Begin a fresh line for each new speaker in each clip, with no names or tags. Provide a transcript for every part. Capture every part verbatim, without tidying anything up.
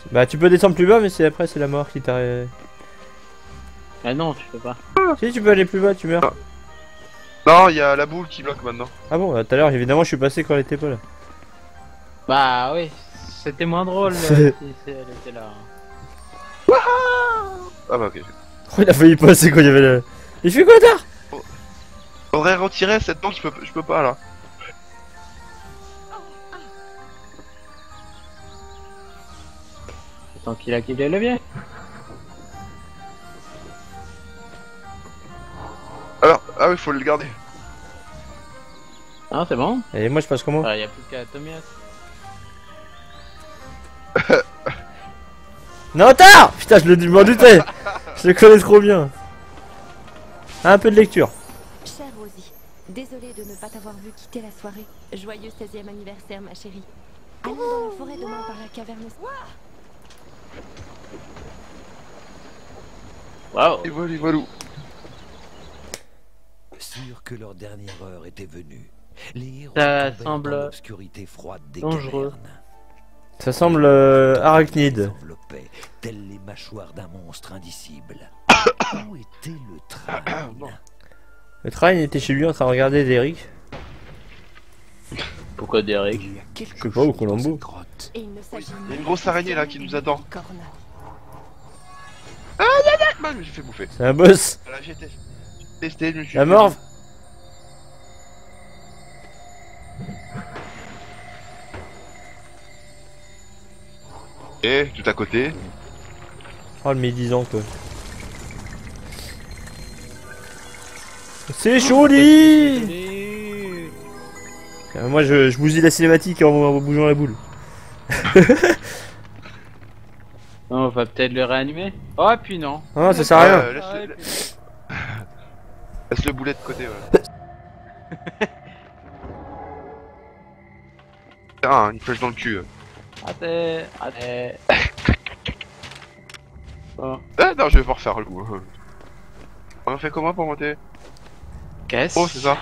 Bah tu peux descendre plus bas mais c'est après c'est la mort qui t'arrive.
Ah non, tu peux pas.
Si tu peux aller plus bas tu meurs.
Non, il y a la boule qui bloque maintenant.
Ah bon, tout à l'heure évidemment je suis passé quand elle était pas là.
Bah oui, c'était moins drôle euh, si si elle était là.
Ah bah ok.
Oh, il a failli passer quand il y avait le... Il fait quoi tard?
Faudrait retirer cette planche, je peux, je peux pas là.
Tant qu'il a quitté le levier.
Alors, ah oui, faut le garder.
Ah c'est bon.
Et moi je passe comment?
Ah, y a plus qu'à Tomias.
Non tard. Putain je le je m'en doutais. Je le connais trop bien. Un peu de lecture.
Chère Rosie, désolée de ne pas t'avoir vu quitter la soirée. Joyeux seizième anniversaire ma chérie. Allons dans la forêt demain par la caverne.
Waouh.
Et voilà, et voilà.
Sûr que leur dernière heure était venue. Les héros
Ça
tombaient
semble
dans l'obscurité froide des
dangereux.
cavernes.
Ça semble euh, arachnide.
S'enveloppaient, telles les mâchoires d'un monstre indicible. Où était le train?
Le train il était chez lui en train de regarder Derrick.
Pourquoi Derek?
Il y a quelque
Je sais pas, au
chose dans
Colombo.
cette grotte.
Et il ne s'agit
Il y a une grosse araignée là qui nous attend.
Corne.
Ah, je me suis fait bouffer.
C'est un boss.
Là, j'ai testé. testé, je me suis
La
fait
morve.
Et tout à côté.
Oh le médisant quoi. C'est joli. Euh, Moi je, je bousille la cinématique en, en bougeant la boule.
On va peut-être le réanimer. Oh et puis non.
Ah ça sert à rien.
Euh, laisse,
Ah, et
le,
puis-
laisse le boulet de côté, ouais. Ah, une flèche dans le cul.
Raté, raté. Bon.
Ah non, je vais pas refaire le coup. On fait comment pour monter?
Qu'est-ce?
Oh, c'est ça.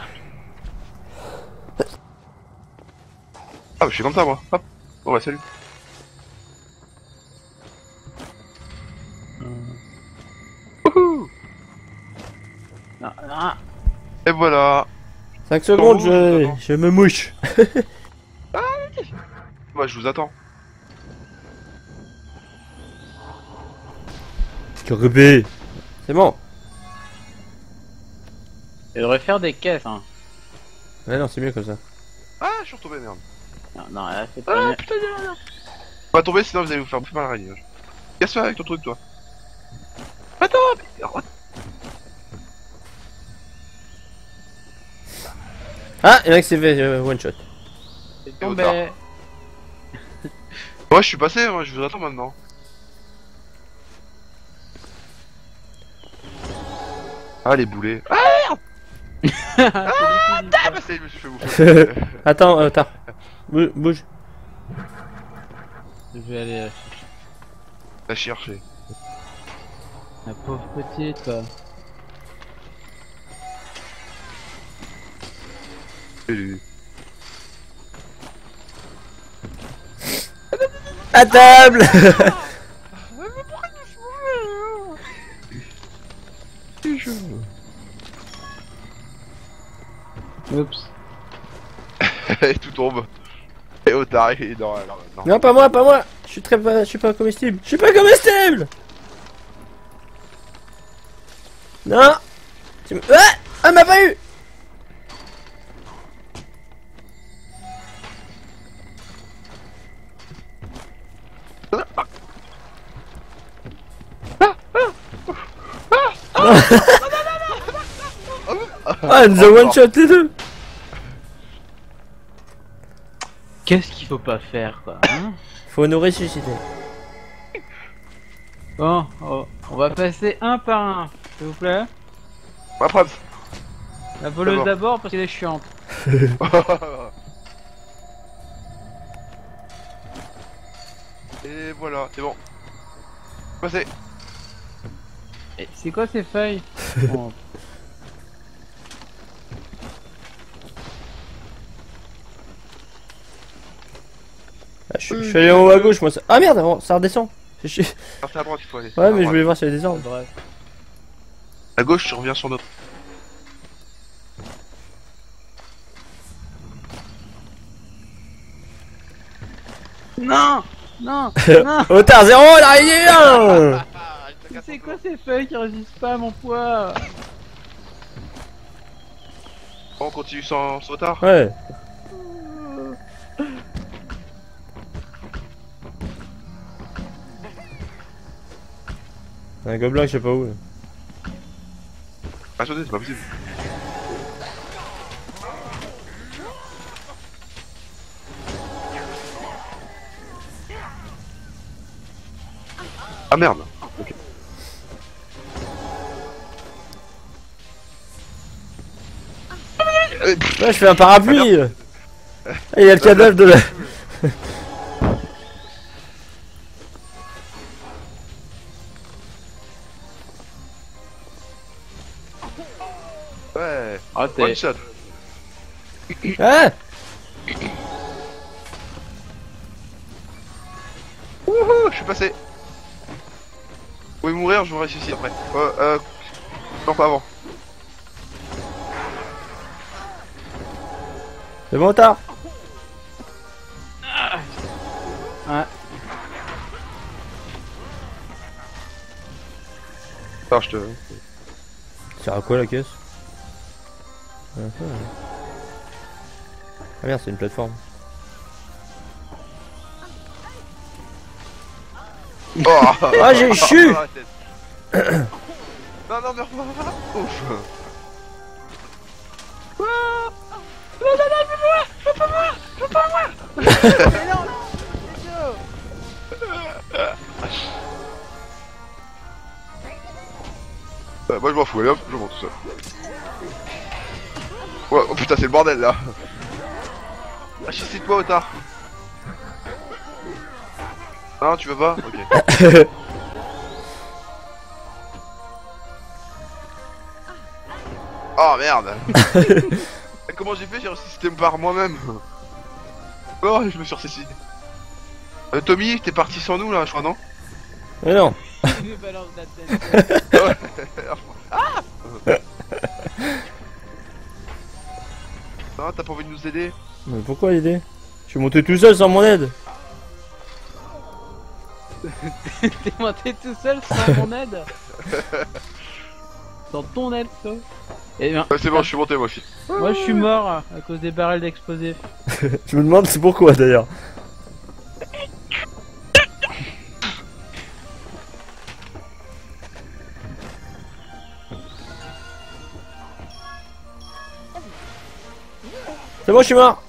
Ah, je suis comme ça, moi. Hop. Bon, bah, salut. Wouhou.
Non, non.
Et voilà.
cinq secondes
Oh,
je,
j'attends.
je me mouche.
Bah, je vous attends.
Corrupé. C'est bon.
Il devrait faire des caisses, hein.
Ouais non c'est mieux comme ça.
Ah, je suis retombé, merde.
Non, non, là c'est pas
Ah,
bien.
putain, non, non. On va tomber, sinon vous allez vous faire bouffer par l'araignée. Casse-toi avec ton truc, toi. Attends, mais...
Ah il y en a qui s'est fait euh, one shot.
C'est
au
tombé.
tard. Moi, je suis passé, moi, je vous attends maintenant. Ah, les boulets. Ah,
Ah,
bah, ça y est, je me suis fait bouffer.
Attends euh, tard. Bou- Bouge.
Je vais aller euh,
La chercher.
la pauvre petite quoi.
Salut.
À table.
Oups.
Et tout tombe. Et Otard, il est dans... Non, non.
Non pas moi, pas moi. Je suis très pas, je suis pas comestible. Je suis pas comestible. Non. Tu me... Ah, ah m'a pas eu. Ah, nous a one shot les deux.
Qu'est-ce qu'il faut pas faire quoi, hein?
Faut nous ressusciter.
Bon, oh, on va passer un par un, s'il vous plaît.
Ma preuve.
La voleuse
D'abord.
d'abord parce qu'elle est chiante.
Et voilà, c'est bon. Passez.
Et c'est quoi ces feuilles? Bon.
Ah, je, je suis allé en haut à gauche, moi. Ça... Ah merde, oh, ça redescend. Fais chier.
Ah, c'est à droite, il faut aller.
Ouais,
À
mais je
droite.
voulais voir s'il y avait des arbres.
Bref.
À gauche, tu reviens sur notre.
Non Non Non
Otard zéro, l'araignée un.
C'est quoi ces feuilles qui résistent pas à mon poids?
On continue sans sans retard.
Ouais. Un gobelin, je sais pas où. Là.
Ah, attendez, c'est pas possible. Ah merde. Ok. Euh, pff,
Ouais, je fais un parapluie. Ah, il y a le cadavre de la.
Ouais.
Oh, t'es...
One shot.
Ah.
Wouhou, je suis passé. Vous pouvez mourir, je vous ressuscite après. Euh, euh... Non, pas avant.
C'est bon, Otard.
Ouais.
Attends, je te...
Ça sert à quoi la caisse? Ah ah. Ah merde, c'est une plateforme.
Oh,
Ah, j'ai chu.
dans la tête. Non, non, meurs pas. Ouf. Ouais, moi je m'en fous, allez hop, je monte tout seul. Ouais, oh putain, c'est le bordel là. Ah, cite-moi, Otard. Non, tu veux pas? Ok. Oh merde. Comment j'ai fait? J'ai ressuscité par moi-même. Oh, je me suis ressuscité. Euh, Tommy, t'es parti sans nous là, je crois, non?
Mais non.
Il me balance la tête.
Ah. Non, t'as pas envie de nous aider?
Mais pourquoi l'aider? Je suis monté tout seul sans mon aide.
T'es monté tout seul sans mon aide. Sans ton aide, toi. Et ben,
Ouais, c'est bon, je suis monté moi aussi.
moi je suis mort à cause des barrels d'explosifs.
Je me demande c'est pourquoi d'ailleurs. C'est bon, je suis mort.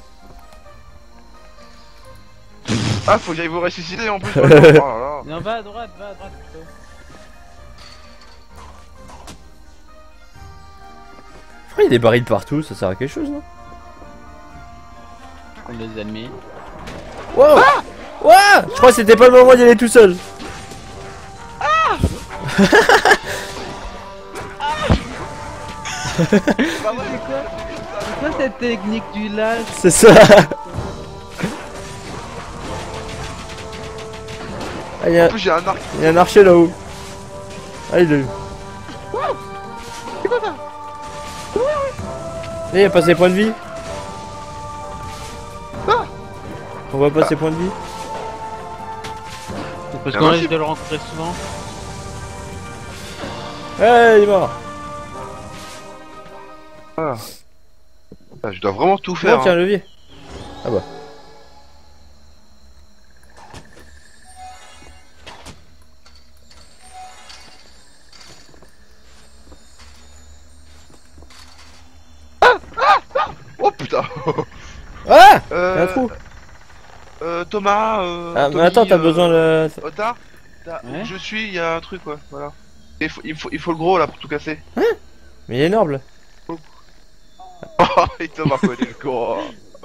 Ah, faut que j'aille vous ressusciter en plus. Oh là là.
Non, va à droite, va à droite plutôt.
Pourquoi il y a des barils partout? Ça sert à quelque chose, non?
Comme les ennemis.
Wow. Ouais. Je crois que c'était pas le moment d'y aller tout seul.
C'est quoi C'est quoi cette technique du lâche?
C'est ça. Ah, il y a,
En plus, j'ai un arc.
il y a un archer là-haut. Ah, il l'a eu.
C'est quoi ça?
Eh, il a pas ses points de vie.
Ah.
On voit pas ses points de vie.
Parce
Ah,
qu'on
moi,
risque
c'est-
de le rencontrer souvent.
Eh, il est mort.
Ah. Ah, je dois vraiment tout
Oh,
faire.
tiens,
hein.
un levier. Ah bah.
Oh putain.
Ah. Il y a
Euh,
un trou.
euh, Thomas. Euh,
Ah, mais
Tommy,
attends, t'as
euh,
besoin de.
Otard, t'as-
Ouais.
où je suis, il y a un truc, ouais, voilà. Il faut, il faut, il faut le gros là pour tout casser.
Mais il est énorme là.
Oh, il te m'a connu le gros.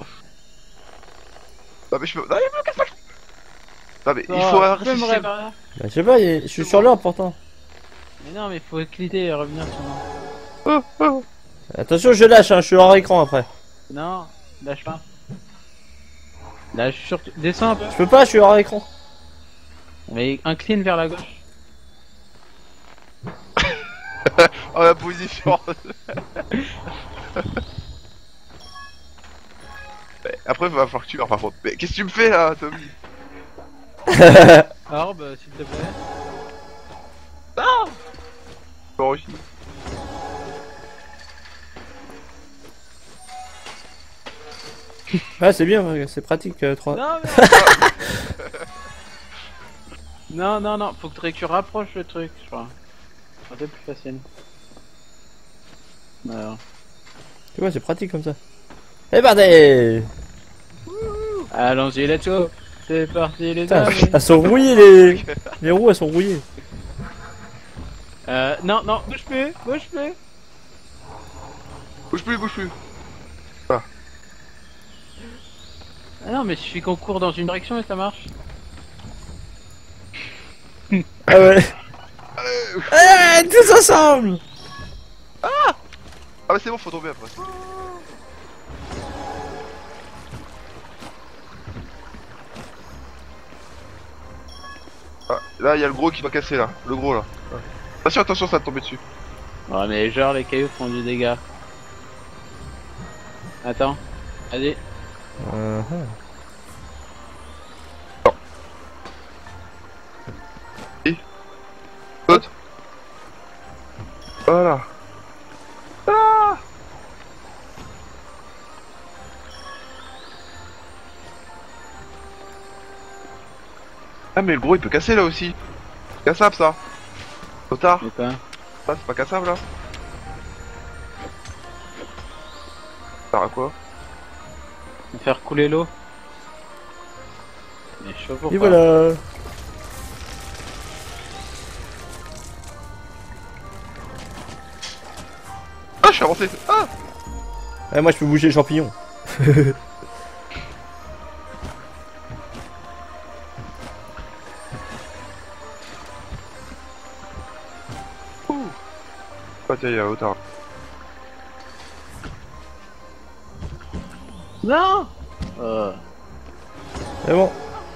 Non mais je peux. Non, il me casse pas. Non mais il
Oh,
faut
tu peux me
ressusciter.
réparer.
Bah, je sais pas, il est- je suis sur l'orbe pourtant.
Mais non, mais faut cliquer et revenir sur moi.
Attention, je lâche, hein, je suis hors écran après.
Non, lâche pas. Là, je suis sur... Descends un peu.
Je peux pas, je suis hors écran.
Mais incline vers la gauche.
Oh la position. Après il va falloir que tu meurs par contre. Mais qu'est-ce que tu me fais là, Tommy?
Orbe, s'il te plaît.
Bon, aussi.
Ah, c'est bien, c'est pratique. Euh, trois...
Non, mais... non, non, non, faut que tu rapproches le truc, je crois. C'est un peu plus facile. Alors.
Tu vois, c'est pratique comme ça. Eh bardé.
Allons-y, let's go. C'est parti, les
Putain,
amis.
elles sont rouillées les... les roues, elles sont rouillées.
Euh, non, non, bouge plus, bouge plus.
Bouge plus, bouge plus.
Ah non, mais il suffit qu'on court dans une direction et ça marche.
Ah ouais. Eh, tous ensemble.
Ah bah c'est bon, faut tomber après. Ah, là il y a le gros qui va casser là, le gros là. Ouais. Attention, attention, ça va te tomber dessus.
Ouais, mais genre les cailloux font du dégât. Attends, allez.
Uh -huh.
Saute. Voilà. Ah Ah mais le gros il peut casser là aussi. Cassable ça. Trop tard.
Mais quoi?
Ça c'est pas cassable là. Ça sert à quoi?
Faire couler l'eau. Mais chaud pour
Et
pas.
voilà.
Ah je suis avancé. Ah
Ouais, moi je peux bouger les champignons.
Ah tiens, il y a Otard.
Non. Euh,
C'est bon.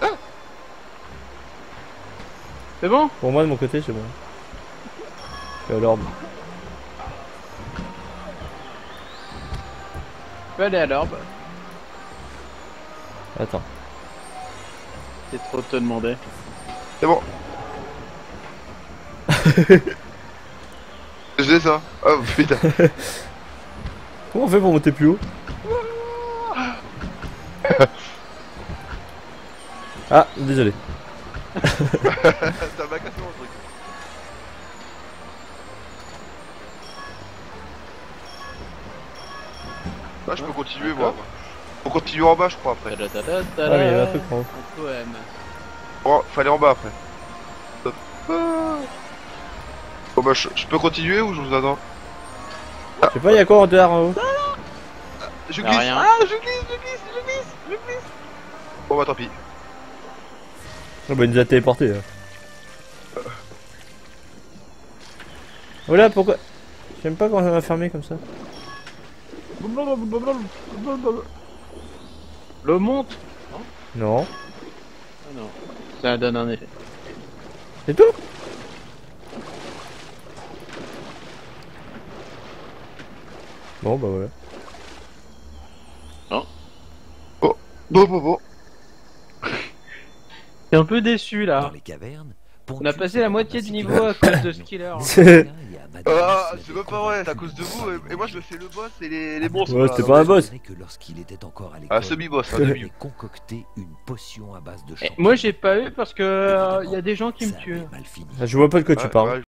C'est bon?
Pour moi de mon côté, c'est bon. Je suis à l'orbe.
Je peux aller à l'orbe.
Attends.
C'est trop de te demander.
C'est bon. Je l'ai ça. Oh putain.
Comment on fait pour monter plus haut? Ah, désolé.
Ça m'a cassé mon truc. Ah je peux continuer moi. Faut continuer en bas je crois après.
Ah, mais il y a un truc en haut.
Un poème.
Bon, fallait en bas après. Stop. Ah. Bon bah je, je peux continuer ou je vous attends?
Je sais pas, il y a quoi en dehors en haut?
Je
Y'a
glisse.
rien.
Ah je glisse, je glisse, je glisse, je glisse. Bon bah tant pis.
Oh bah il nous a téléporté là. Voilà pourquoi. J'aime pas quand on va fermer comme ça.
L'eau monte.
Non.
Ah non. Ça donne un effet.
C'est tout? Bon bah voilà.
Bon bon bon.
T'es un peu déçu
Dans
là.
les cavernes,
On a passé la moitié du niveau à cause de ce killer.
Ah c'est même pas vrai, c'est à cause de vous et, et moi je me fais le boss et les, les monstres.
Ouais,
là.
c'était pas un boss.
Que lorsqu'il était encore à
Ah
l'école,
semi-boss, un
il
demi.
avait concocté une potion à base de
Et
champignons.
moi j'ai pas eu parce que il y a des gens qui me
Ça
tuent.
avait mal fini.
Je vois pas de quoi tu
Ouais,
parles.
ouais,